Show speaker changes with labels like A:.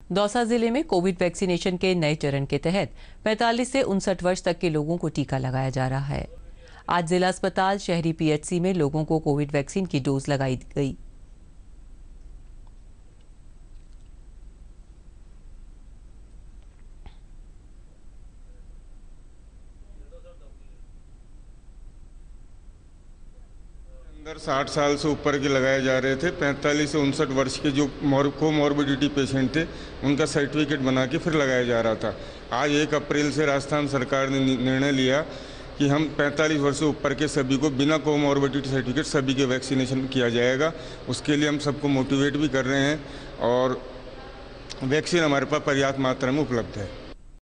A: दौसा जिले में Covid vaccination के नए चरण के तहत 45 से 59 वर्ष तक के लोगों को टीका लगाया जा रहा है। आज जिला अस्पताल शहरी पीएचसी में लोगों को कोविड वैक्सीन की डोज लगाई गई।
B: अंदर 60 साल से ऊपर के लगाए जा रहे थे। 45 से 59 वर्ष के जो कोमॉर्बिडिटी पेशेंट थे उनका सर्टिफिकेट बना के फिर लगाया जा रहा था। आज 1 अप्रैल से राजस्थान सरकार ने निर्णय लिया कि हम 45 वर्ष से ऊपर के सभी को बिना कोमॉर्बिडिटी सर्टिफिकेट सभी के वैक्सीनेशन किया जाएगा। उसके लिए हम सबको मोटिवेट भी कर रहे हैं और वैक्सीन हमारे पास पर्याप्त मात्रा में उपलब्ध है।